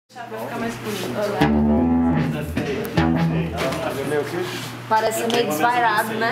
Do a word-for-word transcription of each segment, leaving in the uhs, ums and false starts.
Vai ficar mais bonito. Parece meio desvairado, né?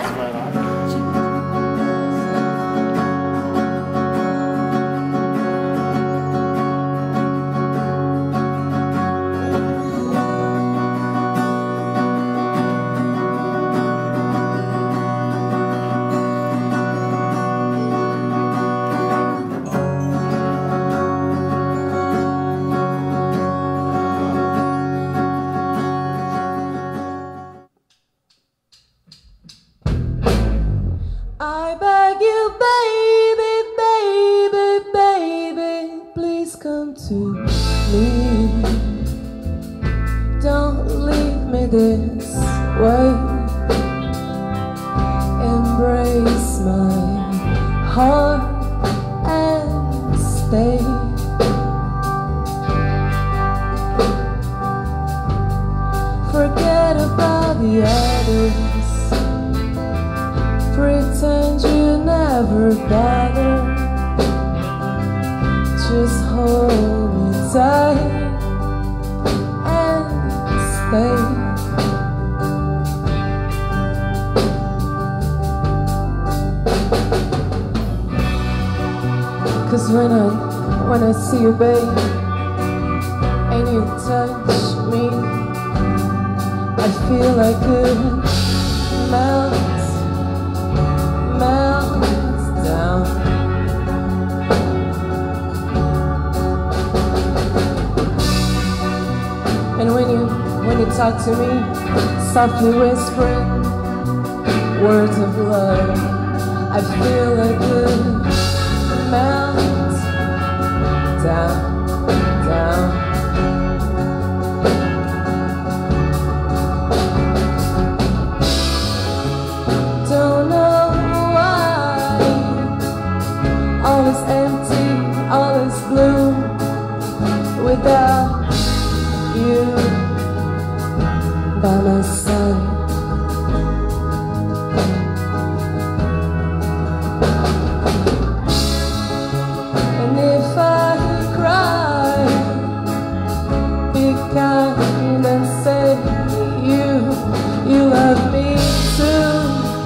Talk to me, softly whispering words of love. I feel like good melt down, down. Don't know why all is empty, all is blue without you by my side. And if I cry, be kind and say you, you love me too.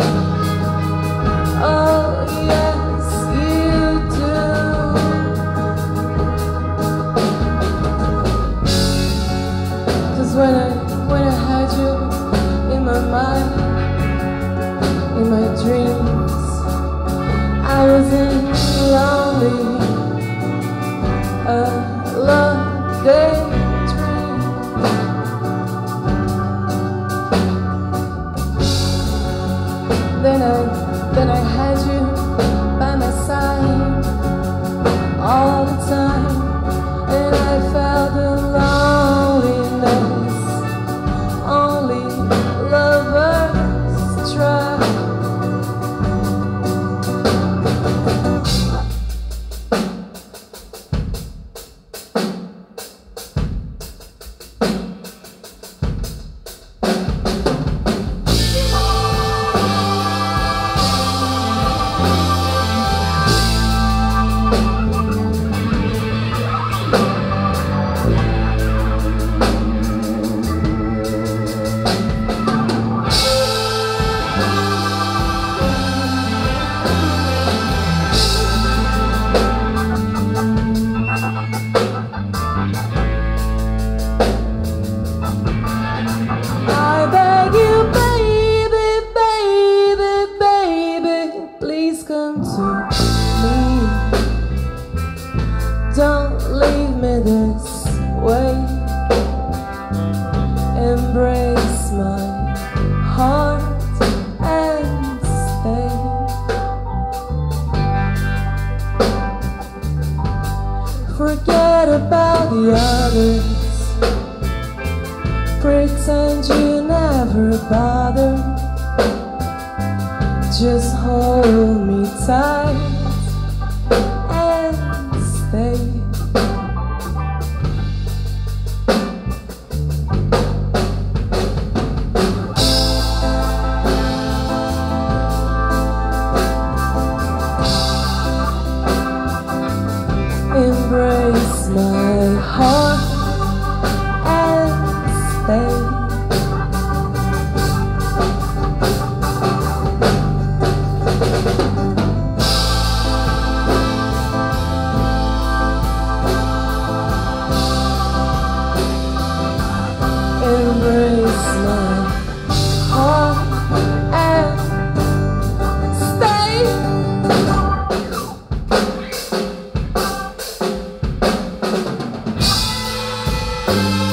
Oh yes, you do. 'Cause when I When I had you in my mind, in my dreams, I wasn't lonely, a long daydream. Then I, then I had you by my side all the time, and I felt the loneliness only lovers try. Embrace my heart Thank